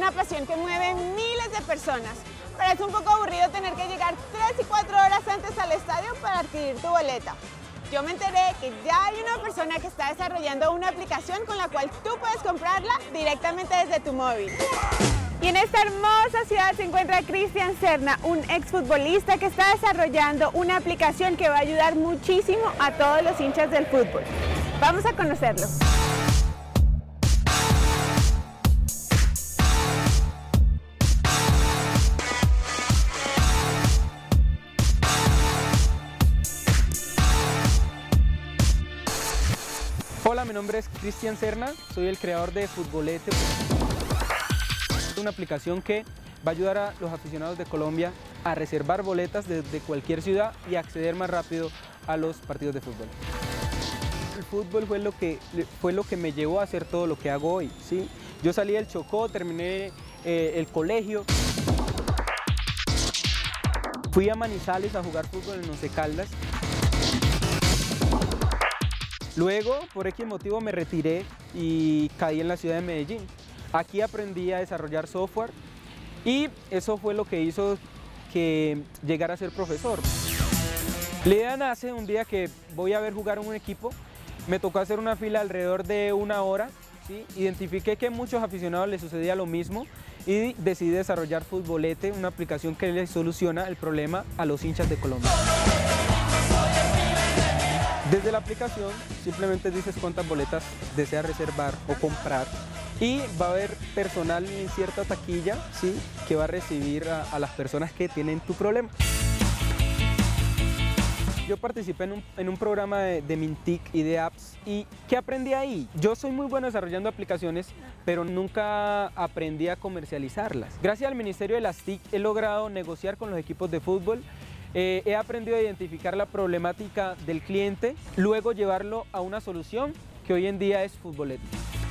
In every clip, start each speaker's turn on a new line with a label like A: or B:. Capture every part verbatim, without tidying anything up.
A: una pasión que mueve miles de personas, pero es un poco aburrido tener que llegar tres y cuatro horas antes al estadio para adquirir tu boleta. Yo me enteré que ya hay una persona que está desarrollando una aplicación con la cual tú puedes comprarla directamente desde tu móvil. Y en esta hermosa ciudad se encuentra Cristian Serna, un exfutbolista que está desarrollando una aplicación que va a ayudar muchísimo a todos los hinchas del fútbol. Vamos a conocerlo.
B: Hola, mi nombre es Cristian Serna, soy el creador de Futbolete. Es una aplicación que va a ayudar a los aficionados de Colombia a reservar boletas desde cualquier ciudad y acceder más rápido a los partidos de fútbol. El fútbol fue lo que, fue lo que me llevó a hacer todo lo que hago hoy, ¿sí? Yo salí del Chocó, terminé eh, el colegio, fui a Manizales a jugar fútbol en Once Caldas. Luego, por X motivo, me retiré y caí en la ciudad de Medellín. Aquí aprendí a desarrollar software y eso fue lo que hizo que llegara a ser profesor. La idea nace un día que voy a ver jugar un equipo, me tocó hacer una fila alrededor de una hora, ¿sí? Identifiqué que a muchos aficionados les sucedía lo mismo y decidí desarrollar Futbolete, una aplicación que les soluciona el problema a los hinchas de Colombia. Desde la aplicación simplemente dices cuántas boletas deseas reservar o comprar y va a haber personal en cierta taquilla, ¿sí?, que va a recibir a, a las personas que tienen tu problema. Yo participé en un, en un programa de, de Mintic y de apps y ¿qué aprendí ahí? Yo soy muy bueno desarrollando aplicaciones, pero nunca aprendí a comercializarlas. Gracias al Ministerio de las T I C he logrado negociar con los equipos de fútbol. Eh, he aprendido a identificar la problemática del cliente, luego llevarlo a una solución que hoy en día es Futbolete.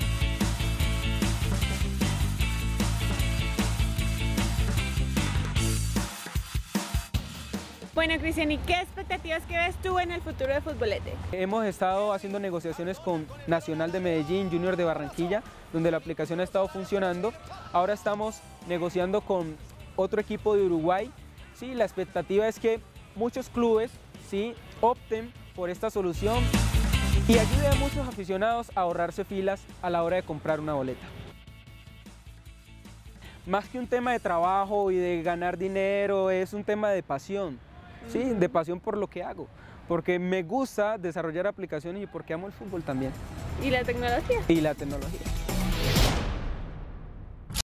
A: Bueno, Cristian, ¿y qué expectativas que ves tú en el futuro de Futbolete?
B: Hemos estado haciendo negociaciones con Nacional de Medellín, Junior de Barranquilla, donde la aplicación ha estado funcionando. Ahora estamos negociando con otro equipo de Uruguay. Sí, la expectativa es que muchos clubes, sí, opten por esta solución y ayude a muchos aficionados a ahorrarse filas a la hora de comprar una boleta. Más que un tema de trabajo y de ganar dinero, es un tema de pasión, ¿sí? De pasión por lo que hago, porque me gusta desarrollar aplicaciones y porque amo el fútbol también.
A: ¿Y la tecnología?
B: Y la tecnología.